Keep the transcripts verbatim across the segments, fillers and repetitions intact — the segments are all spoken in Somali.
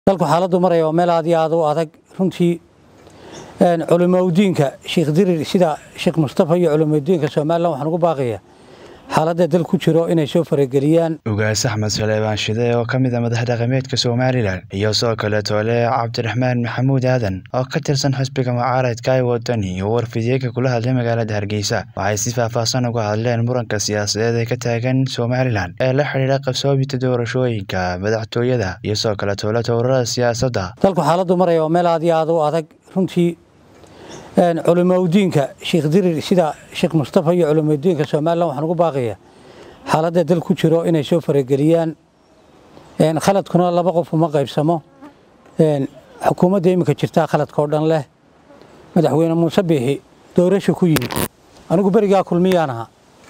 dalku xaaladdu maraya oo meel aad iyo aad u adag runtii een culimadiinka Sheekh Dirir sida Sheekh Mustafa iyo culimadiinka Soomaaliland waxaan ugu baaqayaa xaaladda dalku jiro inay soo farageliyaan ugaas Axmed Suleymaan Shide oo kamid ah madaxda dhaqameedka Soomaaliland iyo soo kale Toole Cabdiraxmaan Maxamuud Aadan oo ka tirsan xisbiga mucaaradka ee wadani iyo warfidiyada kula hadlay magaalada Hargeysa waxay si faahfaahsan uga hadleen muranka siyaasadeed ee ka taagan Soomaaliland ee la xiriira qabsoomida doorashooyinka madaxtooyada iyo soo kale Toole towrada siyaasadda dalku xaaladdu maraya oo meel aad iyo aad u adag runtii een culimadiinka Sheekh Dirir sida Sheekh Mustafa iyo culimadiinka Soomaaliland waxaan ugu baaqayaa xaaladda dalku jiro inay soo farageliyaan een khaladkuna laba qof uma qaybsamo een xukuumadda imika jirta khaladka oo dhan leh madaxweyne Muuse Biixi doorasho ku yimid anigu bariga kulmiyaanaha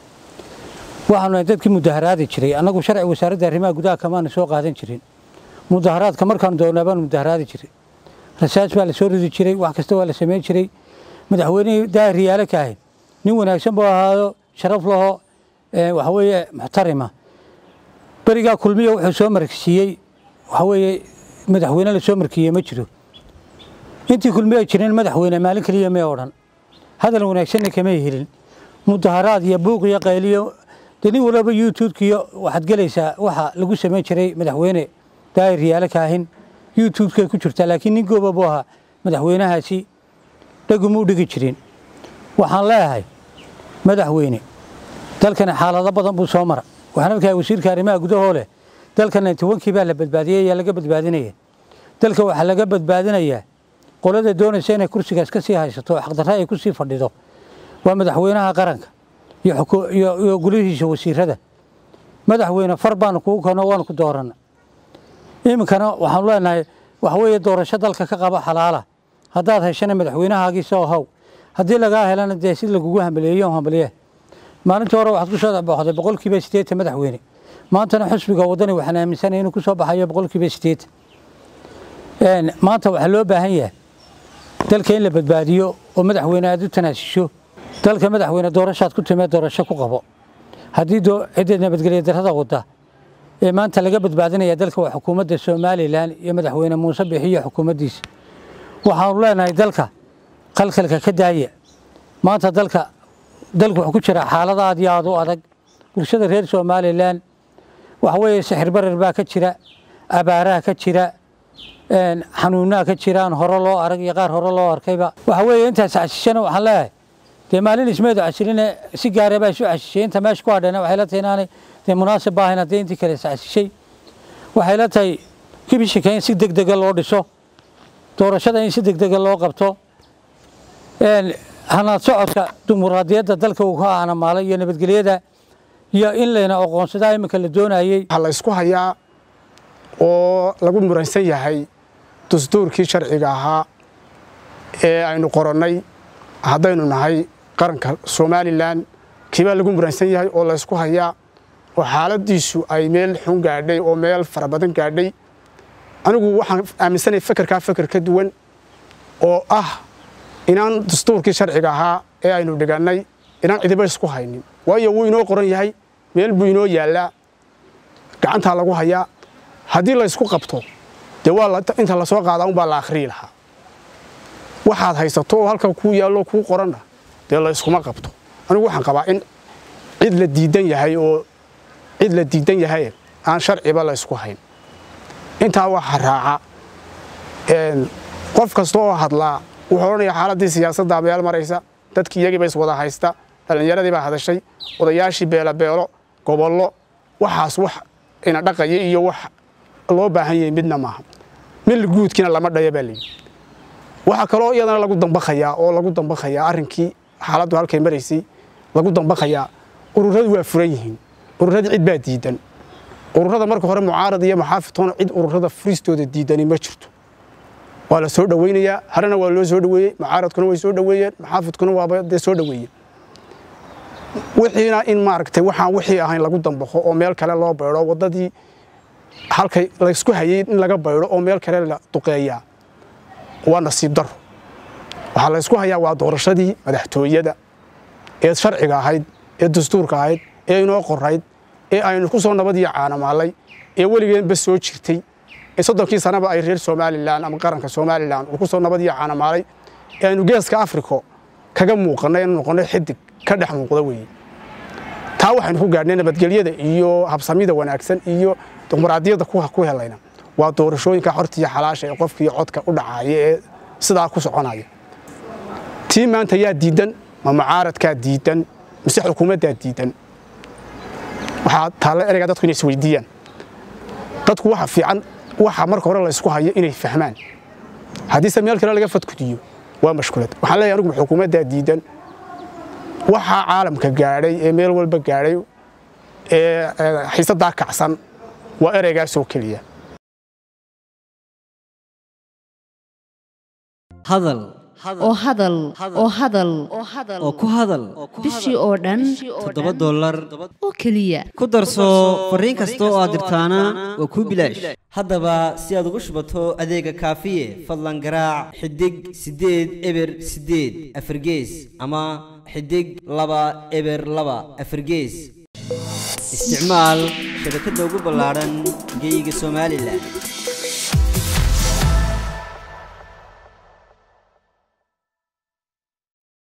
waxaan dadkii mudaharaadi jiray anagu sharci wasaaradda arrimaha gudaha kama soo qaadan jirin mudaharaadka markaan doonaba mudaharaadi jiray rasaas baa la soo ridi jiray wax kasta waa la sameyn jiray madaxweyne daariyaale ka ahay nin wanaagsan buu ahaado sharaf laho ee waxa weeye muxtarima bariga kulmiya wuxuu soo markisiyay waxa weeye madaxweyne la soo markiyay ma jiro intii kulmiya jireen madaxweyne maalin kaliya ma oran hadal wanaagsan kama helin mudaharaad iyo buuq iyo qayliyo dani walba YouTube-kiyo waxaad galaysaa waxa lagu sameyn jiray madaxweyne daariyaale ka ahin YouTube-ka ku jirta laakiin nin gooba buu ahaa madaxweynahaasi dhaguma u dhigi jirin waxaan leeyahay madaxweyne dalkan xaalado badan buu soo maray waxaan arkay wasiirka arrimaha gudaha leh dalkan tobankii baa la badbaadiyay ee laga badbaadinayay dalka waxa laga badbaadinayaa qolada doonaysa inay kursigaas ka sii haysato xaq darro ay ku sii fadhido waa madaxweynaha qaranka iyo iyo golihiisa wasiirada madaxweyne far baan ku kano waan ku dooranay imkana waxaan leenahay wax weeye doorasho dalka ka qaba xalaala haddaad heshanay madaxweynahaagii soo haw haddii laga helana dee si lagugu hambaleeyo hambaliye maalintii hore waxaad ku soo baxday boqolkiiba siddeetan madaxweyne maantana xisbiga wadani waxaan aaminsanahay inuu ku soo baxayo boqolkiiba siddeetan een maanta waxa loo baahan yahay dalka in la badbaadiyo oo madaxweyne aad u tanaasisho dalka madaxweyne doorashaad ku timid doorasho ku qabo haddii doo cidda nabadgelyo darrada wada ee maanta laga badbaadinaya dalka waa xukuumadda Soomaaliland iyo madaxweyne Muuse Biixi iyo xukuumaddiisa waxaan leenahay dalka qalqalka ka daaya maanta dalka dalku wuxuu ku jira xaalad aad iyo aad u adag bulshada reer Soomaaliland waxa weeye sixir barar baa ka jira abaaraha ka jira een xanuunaa ka jiraan hore loo arag iyo qaar hore loo arkayba waxa weeye intaas casishana waxaan leeyahay dee maalin ismeedu cashiline si gaar ah baa soo cashishay inta meesh ku hadhana waxay la tahay dee munaasab baahan hadii intii kale cashishay waxay la tahay kibisha keen si degdeg loo dhiso doorashada in si degdeg loo qabto een hana socodka dimuqraadiyadda dalka uu ka aana maalay iyo nabadgelyada iyo in leena aqoonsadaa imika la doonayay waxa la isku hayaa oo lagu muransan yahay dastuurkii sharciga ahaa ee aynu qoranay haddaynu nahay qaranka Soomaaliland kiba lagu muransan yahay oo la isku hayaa oo xaaladiisu ay meel xun gaadhay oo meel fara badan gaadhay anigu waxaan aaminsanahay fikirka fikir ka duwan oo ah inaan dastuurkii sharciga ahaa ee aynu dhiganay inaan cidiba isku haynin waayo uu inoo qoran yahay meel buu inoo yaala gacanta lagu hayaa hadii la isku qabto de waa inta la soo qaadaa un baa la akhriin lahaa waxaad haysato halka ku yaalo ku qorana de la isku ma qabto anigu waxaan qabaa in cid la diidan yahay oo cid la diidan yahay aan sharciba la isku hayn inta waxa raaca een qof kasto oo hadlaa wuxuu oranayaa xaaladii siyaasadda meel maraysa dadkii iyaga is wada haysta dhalinyaradii baa hadashay odayaashii beela beelo gobollo waxaas wax ina dhaqayay iyo wax loo baahan yahay midna maaha meel guudkina lama dhayabaalay waxa kale oo iyadana lagu dambaxayaa oo lagu dambaxayaa arrinkii xaaladdu halkay maraysay lagu dambaxayaa ururadu waa furan yihiin ururada cid baa diidan ururada marka hore mucaarad iyo maxaafitoon cid ururada furistooda diidani ma jirto waa la soo dhaweynayaa harana waa loo soo dhaweeyay mucaaradkuna way soo dhaweeyeen maxaafidkuna waa de soo dhaweeyay wixiina in maaragtay waxaan wixii ahayn lagu dambaxo oo meel kale loo beero wadadii halkay la isku hayay in laga beero oo meel kale la duqeeyaa waa nasiib dar waxa la isku hayaa waa doorashadii madaxtooyada ee sharciga ahayd ee dastuurka ahayd ee inoo qorayd ee aynu ku soo nabad iyo caanamaalay ee waligeed ba soo jirtay ee soddonkii sanaba ay reer Soomaaliland ama qaranka Soomaaliland uu ku soo nabad iyo caanamaalay ee aynu geeska Afrika kaga muuqanay inuu noqono xidig ka dhex muuqda weey taa waxaan ku gaadhnay nabadgelyada iyo habsamida wanaagsan iyo dimuqraadiyadda ku ku helayna waa doorashooyinka xorta iyo xalaasha ee qofkii codka u dhacay ee sidaa ku soconaya tii maanta yaa diidan ma mucaaradka diidan mise xukuumadda diidan waxa taala ereyga dadku inay isweydiiyaan dadku waxa fiican waxa marka hore la isku hayo inay fahmaan hadii sameel kale laga fadkudiyo waa mashkulad waxaan leeyahay anigu xukuumadda diidan waxa caalamka gaaray ee meel walba gaaray ee xiisada kacsan waa ereygaas oo kaliya hadal oo hadal oo hadal oo ku hadal bishii oo dhan toddoba dollar oo kaliya ku darso fariin kasta oo aad dirtaana waa ku bilaash haddaba si aad ugu shubato adeega kaafiye fadlan garaac xidig sideed eber sideed afargees ama xidig laba eber laba afargees isticmaal shabakadda ugu ballaaran geyga Soomaaliland